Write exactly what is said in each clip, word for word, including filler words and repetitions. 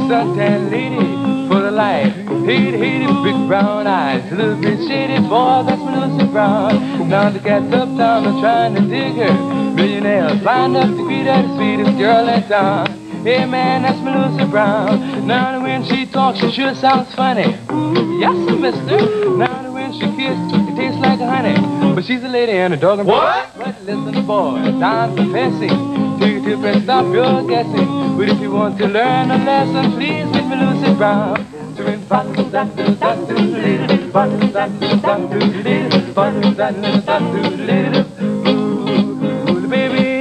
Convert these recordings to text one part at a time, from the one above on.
suntan lady for the light. Hey, hey, big brown eyes, a little bit shady, boy, that's my Lucy Brown. Now the cat's uptown, they're trying to dig her. Millionaires lined up to greet her, the sweetest girl in town. Hey man, that's my Lucy Brown. Now when she talks, she sure sounds funny. Yes, sir, mister. Now when she kisses, it tastes like honey. But she's a lady and a dog and what? But listen, boy, I'm confessing. Take a tip and stop your guessing. But if you want to learn a lesson, please meet me Lucy Brown. Baby,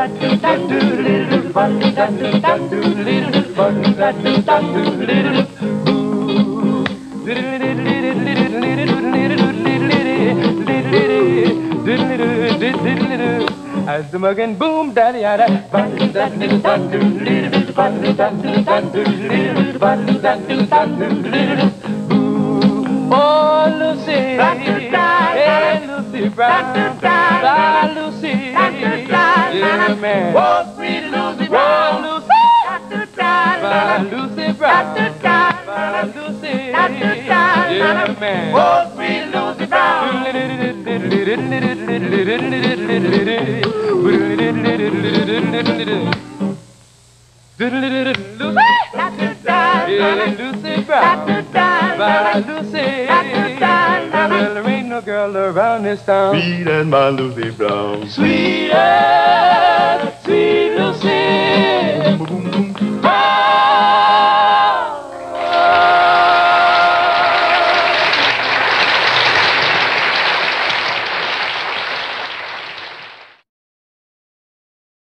as the mug and boom, daddy, yada. Oh, Lucy, hey, Lucy Brown, ah, Lucy, yeah, man. Oh, sweet Lucy Brown, oh, Lucy, ah, Lucy Brown, ah, Lucy, yeah, man. Oh, sweet Lucy Brown. Lucy Brown, my Lucy. Well, there ain't no girl around this town Sweet as my Lucy Brown. sweet as